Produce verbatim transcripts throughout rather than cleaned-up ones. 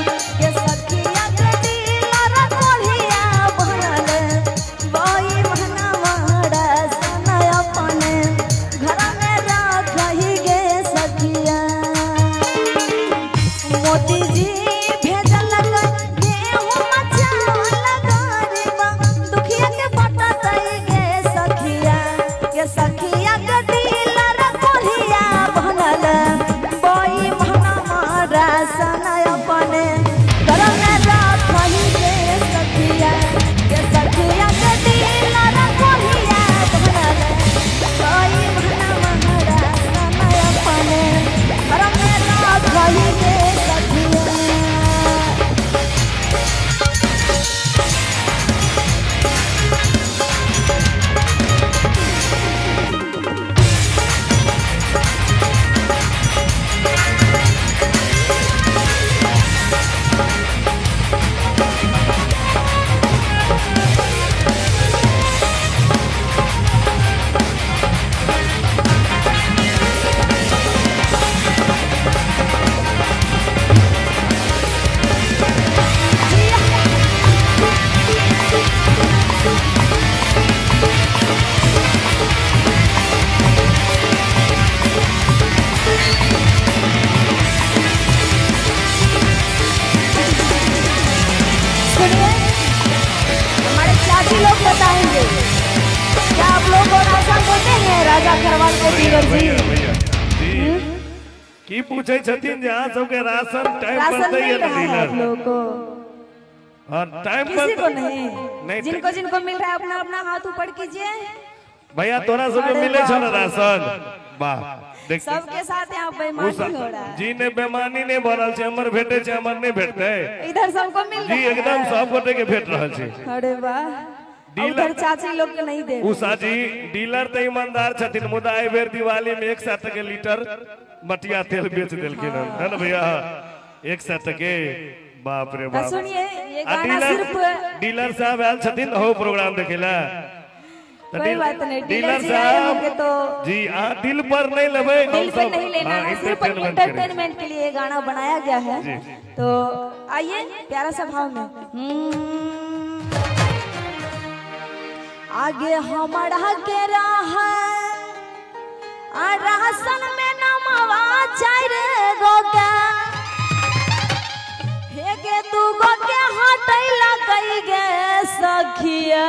राजा खरवाल के डीलर जी की पूछे छथिन जहां सबके राशन टाइम पर दे ये डीलर लोगों और टाइम पर किसी को नहीं, नहीं जिनको जिनको मिल रहा है अपना अपना हाथ ऊपर कीजिए। भैया तोरा सबके मिले छ ना राशन वाह देख सबके साथ यहां बेईमानी हो रहा है जी ने बेईमानी ने बनल छे हमर भेटे छे हमर नहीं भेटते इधर सबको मिल रहा है जी एकदम सब गोटे के भेट रहल छे। अरे वाह डीलर चाची लोग के नहीं दे उषा जी डीलर तो ईमानदार छथिन मुदा आई बेर दिवाली में एक सौ टके लीटर मटिया तेल बेच देलखिन है ना भैया एक सौ टके बाप रे बाप। सुनिए ये गाना सिर्फ डीलर साहब आयल छथिन हो प्रोग्राम देखेला कोई बात नहीं डीलर साहब तो जी आ दिल पर नहीं लेबे दिल पर नहीं लेना है सिर्फ एंटरटेनमेंट के लिए गाना बनाया गया है। तो आइए प्यारा सा भाव में आगे हमारा के राह राशन में नमवा चार गोगा हे गे तू गो के हटै लगई गे सखिया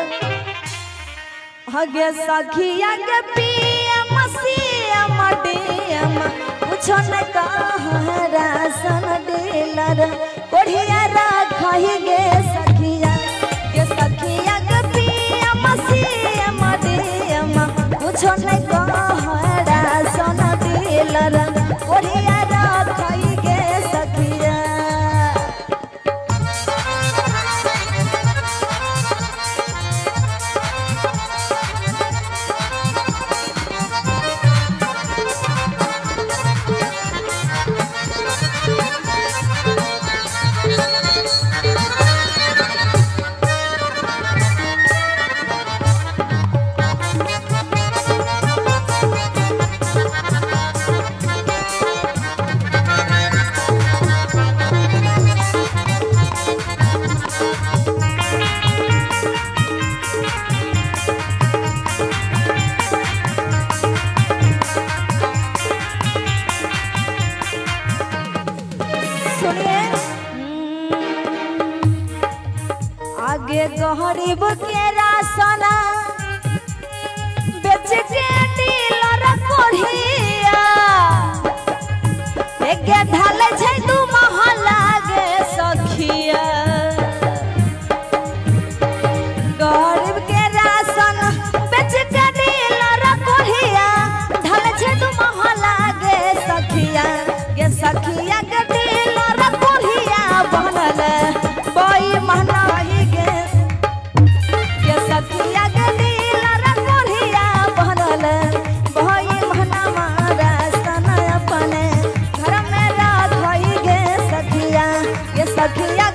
हगे सखिया के पीएम सीएम डीएम कुछो न कह राशन डीलर कोढ़िया रखई गे सखिया के सखिया के पीएम सीएम डीएम कुछो न कह राशन डीलर कोढ़िया रखई गे सखिया। गरीब के राशन बेच के डीलर कोढ़िया एक ढाल छै दू महला गे सखिया गरीब के राशन बेच के डीलर कोढ़िया ढाल छै दू महला गे सखिया गे सखिया के डीलर कोढ़िया बनल बई महना सखिया